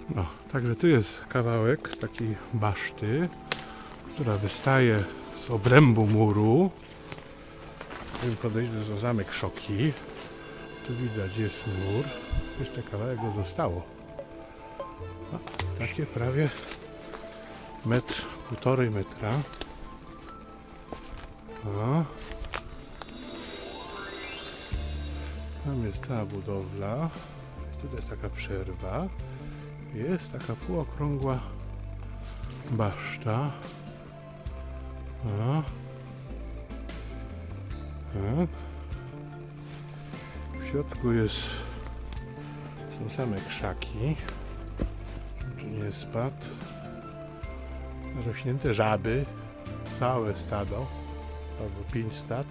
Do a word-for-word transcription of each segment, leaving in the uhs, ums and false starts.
No, także tu jest kawałek takiej baszty, która wystaje z obrębu muru. Chcemy podejść do zamek Szoki. Tu widać, jest mur. Jeszcze kawałek go zostało. No, takie prawie metr, półtorej metra. No. Tam jest cała budowla. Tutaj jest taka przerwa. Jest taka półokrągła baszta. No. Tak. W środku jest, są same krzaki. Tu nie spadł. Zarośnięte żaby. Całe stado. Albo pięć stad.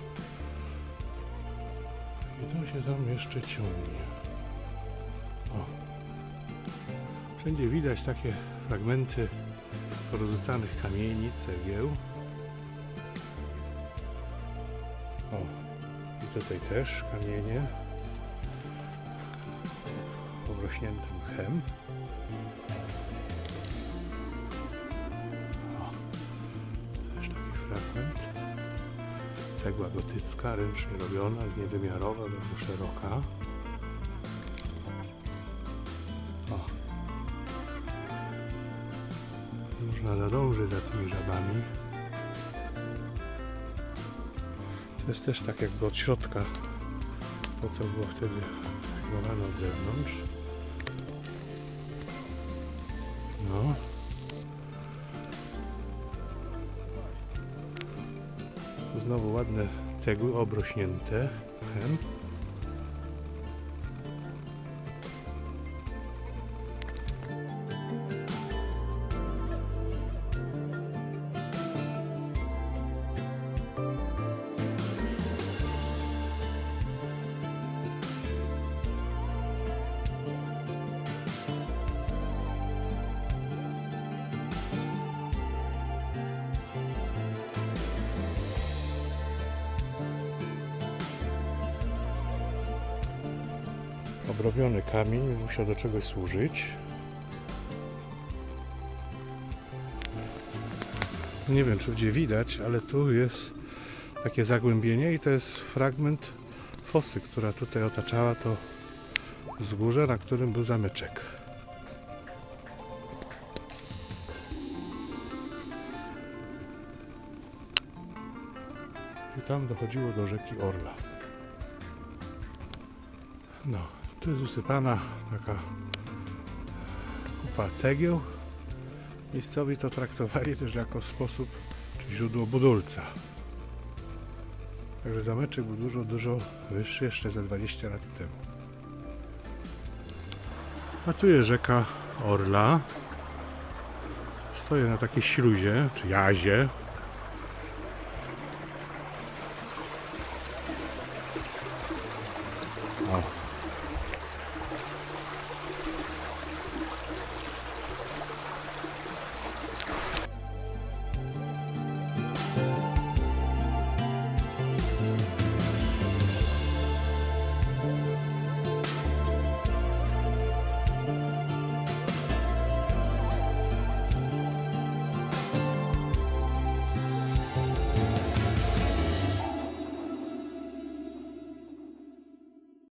I to się tam jeszcze ciągnie. O. Wszędzie widać takie fragmenty porozrzucanych kamieni, cegieł. O, i tutaj też kamienie obrośnięte mchem. O, też taki fragment. Cegła gotycka, ręcznie robiona, jest niewymiarowa, bardzo szeroka. O. Można nadążyć za tymi żabami. To jest też tak jakby od środka to, co było wtedy filmowane od zewnątrz. No. Znowu ładne cegły obrośnięte mchem. Obrobiony kamień musiał do czegoś służyć. Nie wiem, czy gdzie widać, ale tu jest takie zagłębienie i to jest fragment fosy, która tutaj otaczała to wzgórze, na którym był zameczek. I tam dochodziło do rzeki Orla. No. Tu jest usypana taka kupa cegieł. Miejscowi to traktowali też jako sposób czy źródło budulca. Także zameczek był dużo, dużo wyższy jeszcze za dwadzieścia lat temu. A tu jest rzeka Orla. Stoję na takiej śluzie, czy jazie.